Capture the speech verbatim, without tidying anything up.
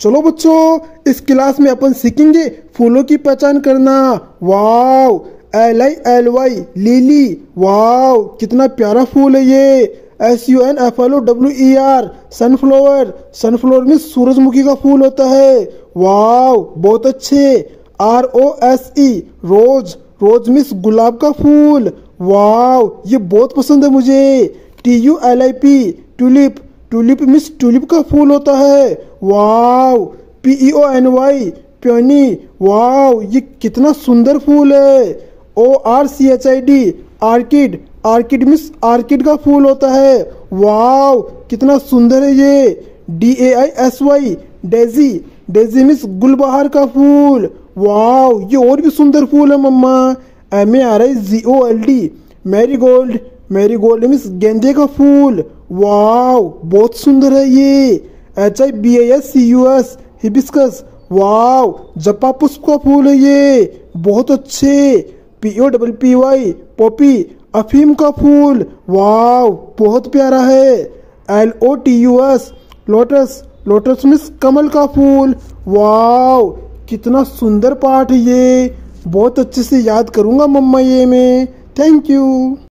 चलो बच्चों, इस क्लास में अपन सीखेंगे फूलों की पहचान करना। Wow, L I L Y lily, wow कितना प्यारा फूल है ये। S U N F L O W E R sunflower, sunflower में सूरजमुखी का फूल होता है। वाव बहुत अच्छे। R O S E rose, rose मिस गुलाब का फूल। वाव ये बहुत पसंद है मुझे। T U L I P tulip, tulip मिस ट्यूलिप का फूल होता है। Wow. P E O N Y peony, wow ये कितना सुंदर फूल है। O R C H I D orchid, orchid मिस आर्किड का फूल होता है। वाव कितना सुंदर है ये। D A I S Y daisy, daisy मिस गुलबहार का फूल। वाव ये और भी सुंदर फूल है मम्मा। M A R I G O L D marigold, marigold मिस गेंदे का फूल। वाव बहुत सुंदर है ये। H I B A S C U S hibiscus, wow जपा पुष्प का फूल है ये, बहुत अच्छे। P O double P Y poppy, अफीम का फूल। वाव बहुत प्यारा है। L O T U S lotus, lotus मिस कमल का फूल। वाव कितना सुंदर पाठ है ये, बहुत अच्छे से याद करूंगा मम्मा ये मैं। Thank you.